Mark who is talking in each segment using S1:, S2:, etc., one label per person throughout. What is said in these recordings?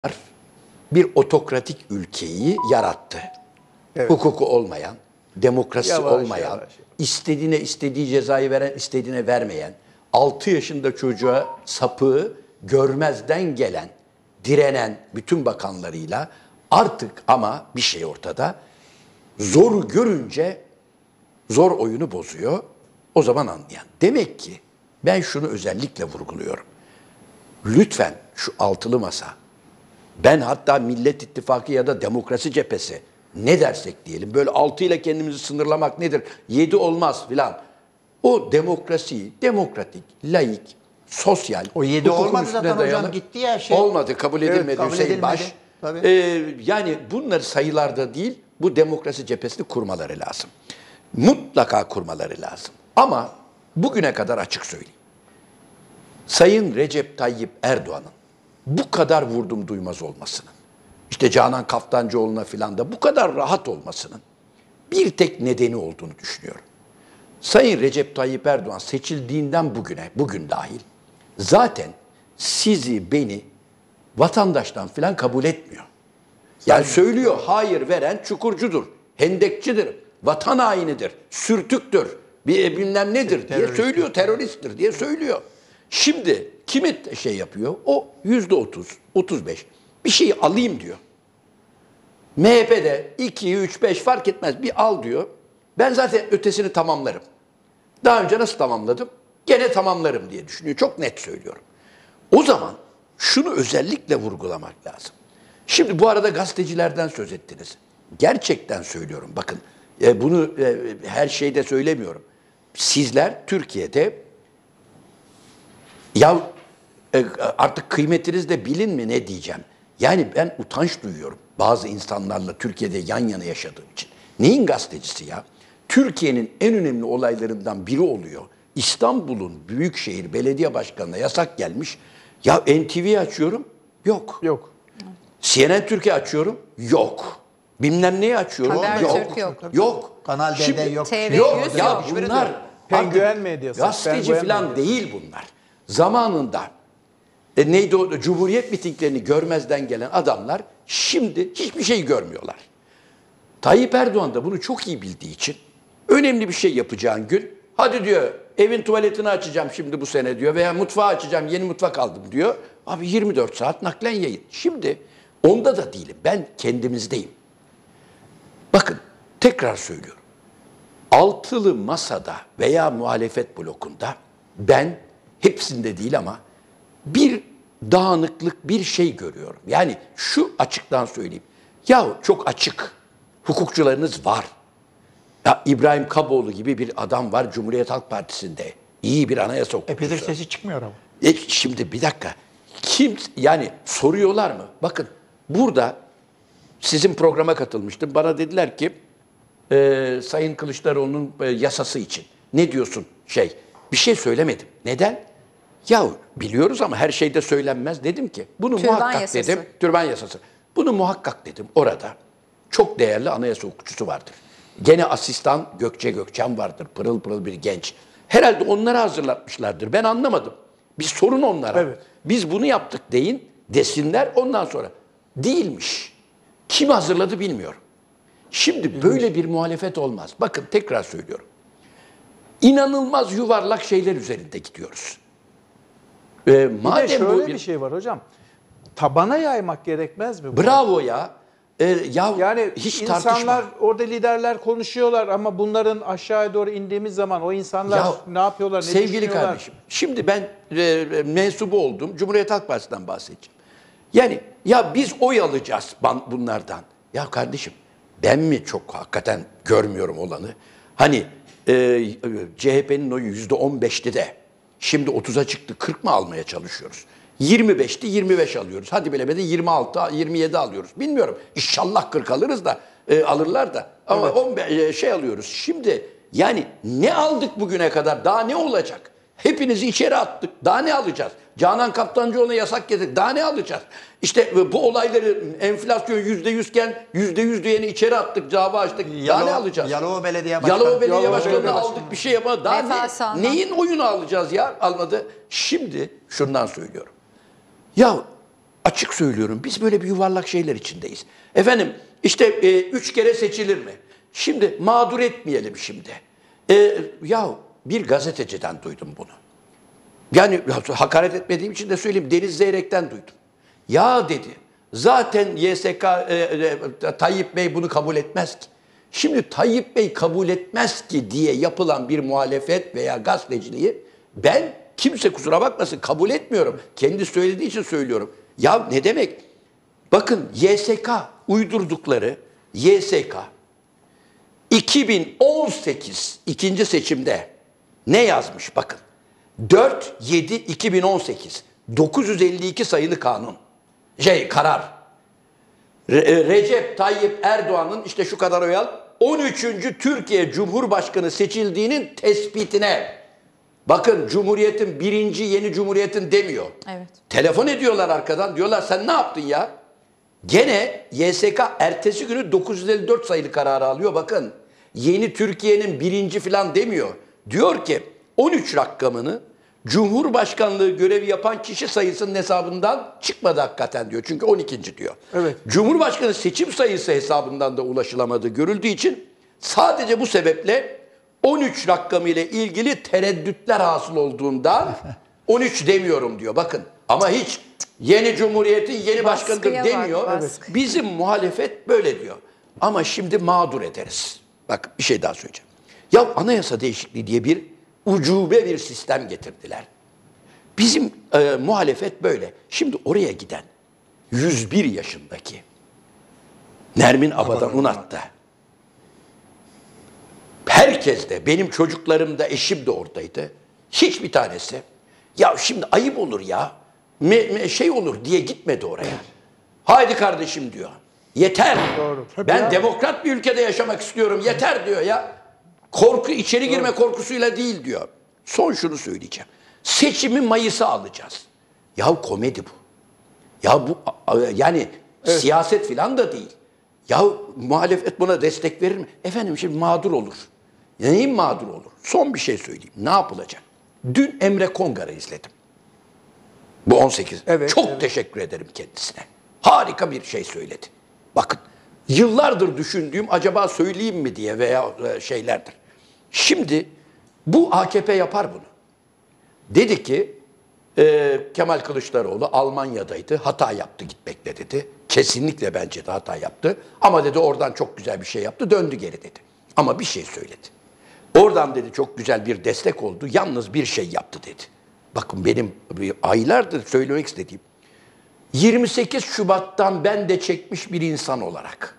S1: bir otokratik ülkeyi yarattı. Evet. Hukuku olmayan, demokrasisi olmayan, istediğine istediği cezayı veren, istediğine vermeyen, 6 yaşında çocuğa sapığı görmezden gelen, direnen bütün bakanlarıyla artık ama bir şey ortada. Zoru görünce zor oyunu bozuyor. O zaman anlayan. Demek ki ben şunu özellikle vurguluyorum. Lütfen şu altılı masa, ben hatta Millet İttifakı ya da Demokrasi Cephesi ne dersek diyelim, böyle 6 ile kendimizi sınırlamak nedir? 7 olmaz filan. O demokrasiyi, demokratik, laik, sosyal,
S2: o 7 olmadı zaten hocam, gitti ya şey.
S1: Olmadı, kabul edilmedi, evet, kabul Hüseyin Baş. Yani bunları sayılarda değil, bu Demokrasi Cephesini kurmaları lazım. Mutlaka kurmaları lazım. Ama bugüne kadar açık söyleyeyim. Sayın Recep Tayyip Erdoğan'ın bu kadar vurdum duymaz olmasının, işte Canan Kaftancıoğlu'na filan da bu kadar rahat olmasının bir tek nedeni olduğunu düşünüyorum. Sayın Recep Tayyip Erdoğan seçildiğinden bugüne, bugün dahil, zaten sizi, beni vatandaştan filan kabul etmiyor. Yani söylüyor, hayır veren çukurcudur, hendekçidir, vatan hainidir, sürtüktür, bilmem nedir diye söylüyor, teröristtir diye söylüyor. Şimdi kimi şey yapıyor? O %30, 35 bir şeyi alayım diyor. MHP'de 2, 3, 5 fark etmez bir al diyor. Ben zaten ötesini tamamlarım. Daha önce nasıl tamamladım? Gene tamamlarım diye düşünüyor. Çok net söylüyorum. O zaman şunu özellikle vurgulamak lazım. Şimdi bu arada gazetecilerden söz ettiniz. Gerçekten söylüyorum. Bakın bunu her şeyde söylemiyorum. Sizler Türkiye'de artık kıymetiniz de bilin mi ne diyeceğim. Yani ben utanç duyuyorum bazı insanlarla Türkiye'de yan yana yaşadığım için. Neyin gazetecisi ya? Türkiye'nin en önemli olaylarından biri oluyor. İstanbul'un Büyükşehir Belediye Başkanı'na yasak gelmiş. Ya NTV'yi açıyorum, yok.
S3: Yok.
S1: CNN Türkiye açıyorum, yok. Bilmem neyi açıyorum, yok. Yok.
S2: Kanal D'de yok.
S1: TV yok. Ya bunlar
S3: penguen medyası.
S1: Gazeteci falan değil bunlar. Zamanında neydi o Cumhuriyet mitinglerini görmezden gelen adamlar şimdi hiçbir şey görmüyorlar. Tayyip Erdoğan da bunu çok iyi bildiği için önemli bir şey yapacağın gün hadi diyor evin tuvaletini açacağım şimdi bu sene diyor veya mutfağı açacağım yeni mutfak aldım diyor. Abi 24 saat naklen yayın. Şimdi onda da değilim. Ben kendimizdeyim. Bakın tekrar söylüyorum. Altılı masada veya muhalefet blokunda ben hepsinde değil ama bir dağınıklık bir şey görüyorum. Yani şu açıktan söyleyeyim. Yahu çok açık hukukçularınız var. Ya İbrahim Kaboğlu gibi bir adam var Cumhuriyet Halk Partisi'nde. İyi bir anayasa hukukçusu.
S2: Epeydir sesi çıkmıyor ama.
S1: Şimdi bir dakika. Kim yani soruyorlar mı? Bakın burada sizin programa katılmıştım. Bana dediler ki Sayın Kılıçdaroğlu'nun yasası için. Ne diyorsun Bir şey söylemedim. Neden? Ya biliyoruz ama her şeyde söylenmez. Dedim ki bunu
S4: Türban
S1: muhakkak
S4: yasası.
S1: dedim. Türban yasası. Bunu muhakkak dedim. Orada çok değerli anayasa hukukçusu vardır. Gene asistan Gökçe Gökçen vardır. Pırıl pırıl bir genç. Herhalde onları hazırlatmışlardır. Ben anlamadım. Bir sorun onlara.
S3: Evet.
S1: Biz bunu yaptık desinler ondan sonra. Değilmiş. Kim hazırladı bilmiyorum. Şimdi böyle bir muhalefet olmaz. Bakın tekrar söylüyorum. İnanılmaz yuvarlak şeyler üzerinde gidiyoruz.
S3: Bir de şöyle bir şey var hocam. Tabana yaymak gerekmez mi?
S1: Bravo ya.
S3: Yani
S1: hiç
S3: insanlar
S1: tartışma.
S3: orada liderler konuşuyorlar ama bunların aşağıya doğru indiğimiz zaman o insanlar ne yapıyorlar, ne
S1: sevgili
S3: düşünüyorlar?
S1: kardeşim, şimdi ben mensubu oldum. Cumhuriyet Halk Partisi'nden bahsedeceğim. Yani ya biz oy alacağız bunlardan. Ya kardeşim ben mi çok hakikaten görmüyorum olanı? Hani CHP'nin oyu %15'ti de şimdi 30'a çıktı 40 mı almaya çalışıyoruz? 25'ti 25 alıyoruz. Hadi bilemedi 26, 27 alıyoruz. Bilmiyorum. İnşallah 40 alırız da alırlar da. Ama evet. 15 alıyoruz. Şimdi yani ne aldık bugüne kadar? Daha ne olacak? Hepinizi içeri attık. Daha ne alacağız? Canan Kaftancıoğlu'na yasak getirdik. Daha ne alacağız? İşte bu olayları enflasyon %100 iken %100 diyeni içeri attık. Dava açtık. Daha ne alacağız?
S2: Yalova Belediye
S1: Başkanı'nı aldık bir şey ama daha neyin oyunu alacağız ya? Almadı. Şimdi şundan söylüyorum. Ya açık söylüyorum, biz böyle bir yuvarlak şeyler içindeyiz. Efendim işte 3 kere seçilir mi? Şimdi mağdur etmeyelim şimdi. Ya bir gazeteciden duydum bunu. Yani hakaret etmediğim için de söyleyeyim, Deniz Zeyrek'ten duydum. Ya dedi, zaten YSK, Tayyip Bey bunu kabul etmez ki. Şimdi Tayyip Bey kabul etmez ki diye yapılan bir muhalefet veya gazeteciliği ben, kimse kusura bakmasın, kabul etmiyorum. Kendi söylediği için söylüyorum. Ya ne demek? Bakın YSK uydurdukları YSK 2018 ikinci seçimde ne yazmış bakın. 4-7-2018 952 sayılı kanun. Karar. Recep Tayyip Erdoğan'ın işte şu kadar oy al 13. Türkiye Cumhurbaşkanı seçildiğinin tespitine. Bakın Cumhuriyet'in birinci yeni Cumhuriyet'in demiyor.
S4: Evet.
S1: Telefon ediyorlar arkadan, diyorlar sen ne yaptın ya? Gene YSK ertesi günü 954 sayılı kararı alıyor. Bakın yeni Türkiye'nin birinci falan demiyor. Diyor ki 13 rakamını Cumhurbaşkanlığı görevi yapan kişi sayısının hesabından çıkmadı hakikaten diyor. Çünkü 12. diyor.
S3: Evet.
S1: Cumhurbaşkanı seçim sayısı hesabından da ulaşılamadığı görüldüğü için sadece bu sebeple 13 rakamı ile ilgili tereddütler hasıl olduğundan 13 demiyorum diyor. Bakın ama hiç yeni Cumhuriyet'in yeni başkanıdır demiyor.
S4: Baskı.
S1: Bizim muhalefet böyle diyor. Ama şimdi mağdur ederiz. Bak bir şey daha söyleyeceğim. Ya anayasa değişikliği diye bir ucube bir sistem getirdiler. Bizim muhalefet böyle. Şimdi oraya giden 101 yaşındaki Nermin Abadan Unat'ta herkes de, benim çocuklarım da, eşim de oradaydı. Hiçbir tanesi ya şimdi ayıp olur ya şey olur diye gitmedi oraya. Haydi kardeşim diyor. Yeter.
S3: Doğru.
S1: Ben demokrat bir ülkede yaşamak istiyorum. Yeter diyor ya. Korku, içeri girme korkusuyla değil diyor. Son şunu söyleyeceğim. Seçimi Mayıs'a alacağız. Ya komedi bu. Ya bu yani siyaset filan da değil. Ya muhalefet buna destek verir mi? Efendim şimdi mağdur olur. Neyin mağdur olur? Son bir şey söyleyeyim. Ne yapılacak? Dün Emre Kongar'ı izledim. Bu 18.
S3: Evet,
S1: Çok teşekkür ederim kendisine. Harika bir şey söyledi. Bakın yıllardır düşündüğüm acaba söyleyeyim mi diye veya şeylerdir. Şimdi bu AKP yapar bunu. Dedi ki Kemal Kılıçdaroğlu Almanya'daydı. Hata yaptı gitmekle dedi. Kesinlikle bence de hata yaptı. Ama dedi oradan çok güzel bir şey yaptı. Döndü geri dedi. Ama bir şey söyledi. Oradan dedi çok güzel bir destek oldu. Yalnız bir şey yaptı dedi. Bakın benim aylardır söylemek istediğim. 28 Şubat'tan ben de çekmiş bir insan olarak.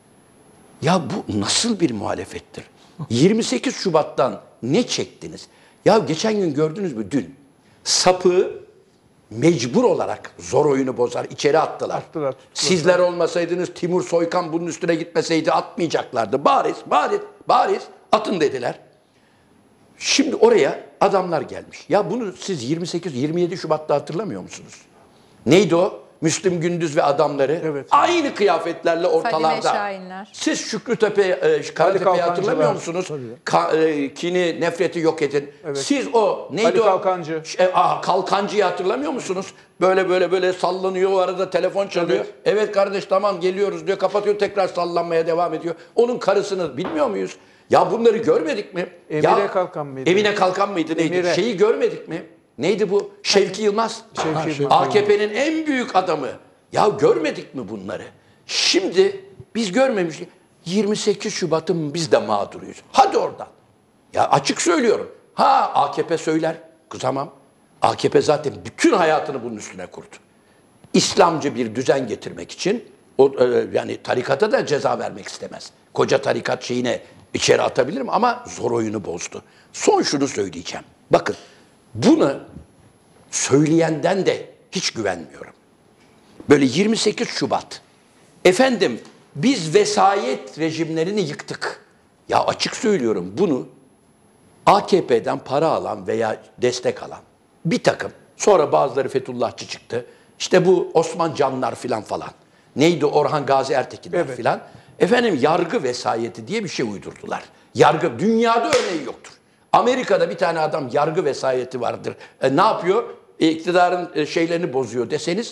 S1: Ya bu nasıl bir muhalefettir? 28 Şubat'tan ne çektiniz? Ya geçen gün gördünüz mü dün? Sapı mecbur olarak zor oyunu bozar, içeri attılar. Sizler olmasaydınız Timur Soykan bunun üstüne gitmeseydi atmayacaklardı. Bariz atın dediler. Şimdi oraya adamlar gelmiş. Ya bunu siz 28-27 Şubat'ta hatırlamıyor musunuz? Neydi o? Müslüm Gündüz ve adamları.
S3: Evet.
S1: Aynı kıyafetlerle ortalarda.
S4: Fadime Şahinler.
S1: Siz Şükrü Karatepe'yi hatırlamıyor musunuz? Kini, nefreti yok edin.
S3: Evet.
S1: Siz o neydi
S3: Ali
S1: o?
S3: Kalkancı.
S1: Kalkancı'yı hatırlamıyor musunuz? Böyle sallanıyor, o arada telefon çalıyor. Evet kardeş tamam geliyoruz diyor, kapatıyor, tekrar sallanmaya devam ediyor. Onun karısını bilmiyor muyuz? Ya bunları görmedik mi?
S3: Emine Kalkan mıydı?
S1: Emine Kalkan mıydı neydi?
S3: Emine.
S1: Şeyi görmedik mi? Neydi bu? Şevki Yılmaz.
S3: Şevki Yılmaz.
S1: AKP'nin en büyük adamı. Ya görmedik mi bunları? Şimdi biz görmemiştik. 28 Şubat'ın biz de mağduruyuz. Hadi oradan. Ya açık söylüyorum. AKP söyler. Kızamam. AKP zaten bütün hayatını bunun üstüne kurdu. İslamcı bir düzen getirmek için yani tarikata da ceza vermek istemez. Koca tarikat şeyine içeri atabilirim ama zor oyunu bozdu. Son şunu söyleyeceğim. Bakın bunu söyleyenden de hiç güvenmiyorum. Böyle 28 Şubat. Efendim biz vesayet rejimlerini yıktık. Ya açık söylüyorum bunu AKP'den para alan veya destek alan bir takım. Sonra bazıları Fethullahçı çıktı. İşte bu Osman Canlar falan. Neydi Orhan Gazi Ertekinler filan. Efendim yargı vesayeti diye bir şey uydurdular. Yargı dünyada örneği yoktur. Amerika'da bir tane adam yargı vesayeti vardır. Ne yapıyor? İktidarın şeylerini bozuyor deseniz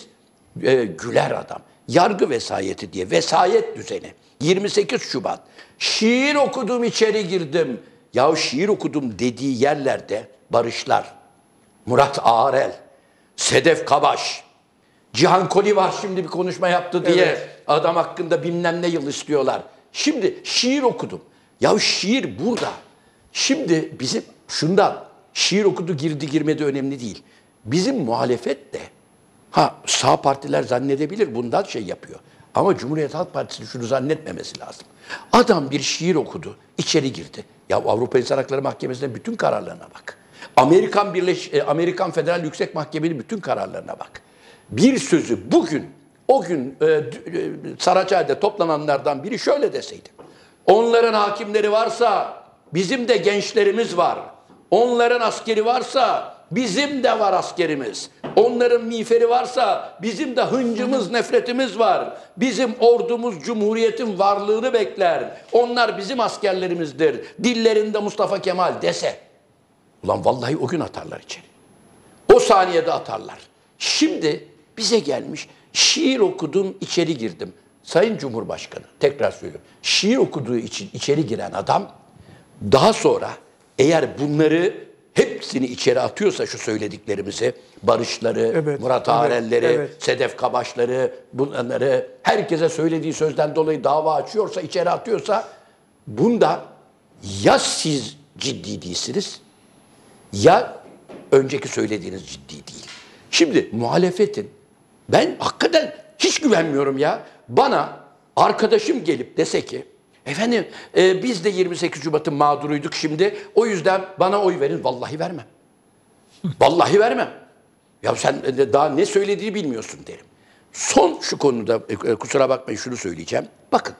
S1: güler adam. Yargı vesayeti diye vesayet düzeni. 28 Şubat. Şiir okudum içeri girdim. Ya şiir okudum dediği yerlerde barışlar. Murat Ağarel, Sedef Kabaş, Cihan Koli var şimdi bir konuşma yaptı diye adam hakkında bilmem ne yıl istiyorlar. Şimdi şiir okudum. Ya şiir burada. Şimdi bizim şundan şiir okudu girdi girmedi önemli değil. Bizim muhalefet de sağ partiler zannedebilir bundan şey yapıyor. Ama Cumhuriyet Halk Partisi şunu zannetmemesi lazım. Adam bir şiir okudu, içeri girdi. Ya Avrupa İnsan Hakları Mahkemesi'nin bütün kararlarına bak. Amerikan Federal Yüksek Mahkeme'nin bütün kararlarına bak. Bir sözü bugün, o gün Saraçhane'de toplananlardan biri şöyle deseydi. Onların hakimleri varsa bizim de gençlerimiz var. Onların askeri varsa bizim de var askerimiz. Onların miğferi varsa bizim de hıncımız, nefretimiz var. Bizim ordumuz Cumhuriyet'in varlığını bekler. Onlar bizim askerlerimizdir. Dillerinde Mustafa Kemal dese. Ulan vallahi o gün atarlar içeri. O saniyede atarlar. Şimdi bize gelmiş şiir okudum içeri girdim. Sayın Cumhurbaşkanı tekrar söylüyorum. Şiir okuduğu için içeri giren adam daha sonra eğer bunları hepsini içeri atıyorsa şu söylediklerimizi, Barışları, Murat Ağarelleri, Sedef Kabaşları, bunları herkese söylediği sözden dolayı dava açıyorsa, içeri atıyorsa bunda ya siz ciddi değilsiniz ya önceki söylediğiniz ciddi değil. Şimdi muhalefetin ben hakikaten hiç güvenmiyorum ya. Bana arkadaşım gelip dese ki efendim biz de 28 Şubat'ın mağduruyduk şimdi o yüzden bana oy verin. Vallahi vermem. Vallahi vermem. Ya sen daha ne söylediğini bilmiyorsun derim. Son şu konuda kusura bakmayın şunu söyleyeceğim. Bakın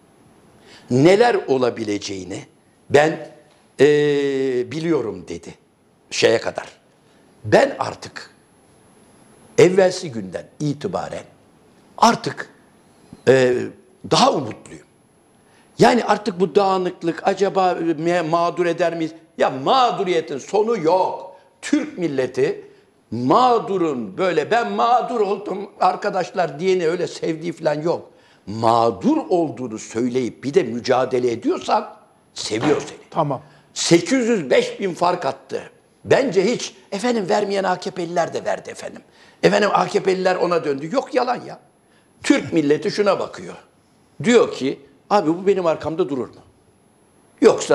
S1: neler olabileceğini ben biliyorum dedi şeye kadar. Ben artık evvelsi günden itibaren artık daha umutluyum. Yani artık bu dağınıklık acaba mağdur eder miyiz? Ya mağduriyetin sonu yok. Türk milleti mağdurun böyle ben mağdur oldum arkadaşlar diyeni öyle sevdiği falan yok. Mağdur olduğunu söyleyip bir de mücadele ediyorsan seviyor seni.
S3: Tamam.
S1: 805 bin fark attı. Bence hiç efendim vermeyen AKP'liler de verdi efendim. Efendim AKP'liler ona döndü. Yok yalan ya. Türk milleti şuna bakıyor. Diyor ki abi bu benim arkamda durur mu? Yoksa